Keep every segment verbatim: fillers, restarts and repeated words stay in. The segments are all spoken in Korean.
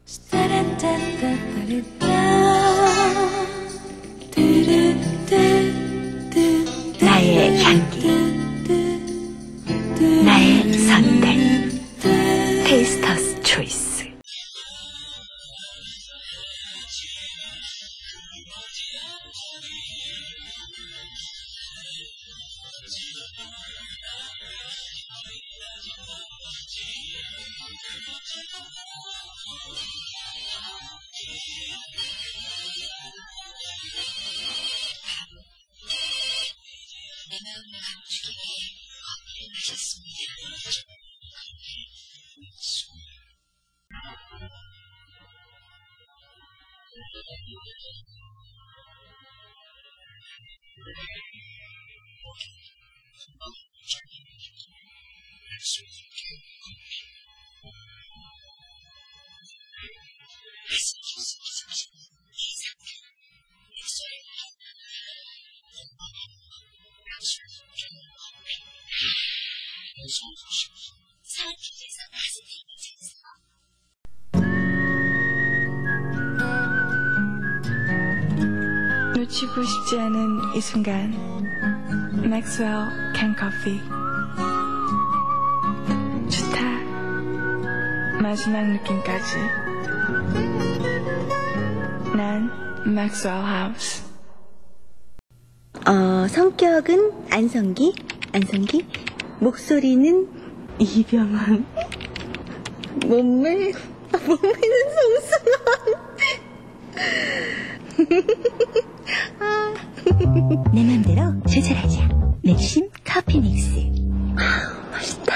나의 향기, 나의 선택, 테이스터스 초이스. 내 마음을 감추기 위해 커피를 마셨습니다. 놓치고 싶지 않은 이 순간, 맥스웰 캔 커피. 좋다. 마지막 느낌까지. 난 맥스웰 하우스. 어, 성격은 안성기, 안성기. 목소리는 이병헌. 몸매, 몸매는 송승헌. 아. 내 맘대로 조절하자. 맥심 커피 믹스. 아, 맛있다.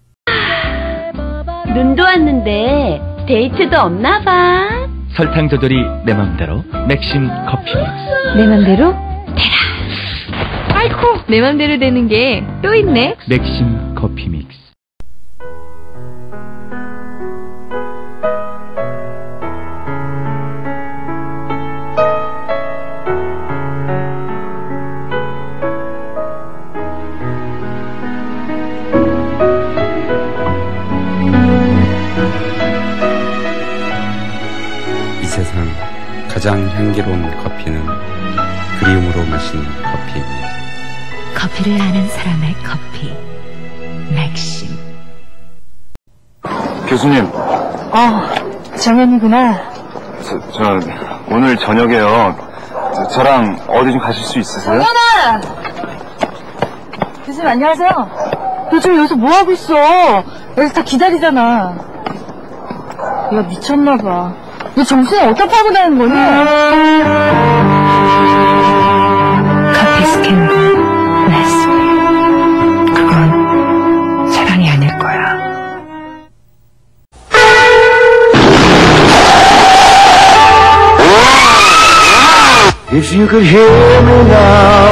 눈도 왔는데 데이트도 없나봐. 설탕 조절이 내 맘대로 맥심 커피 믹스. 내 맘대로 되라. 아이고, 내 맘대로 되는 게 또 있네. 맥심 커피 믹스. 이 세상 가장 향기로운 커피는 그리움으로 마시는 커피입니다. 커피를 아는 사람의 커피, 맥심. 교수님. 아, 정현이구나. 저, 저 오늘 저녁에요. 저, 저랑 어디 좀 가실 수 있으세요? 정현아! 교수님 안녕하세요. 너 지금 여기서 뭐 하고 있어? 여기서 다 기다리잖아. 얘가 미쳤나봐. 너 정신을 어디다 파고 다니는 거냐? 커피 스캔들, 레스. 그건 사랑이 아닐 거야. If you could hear me now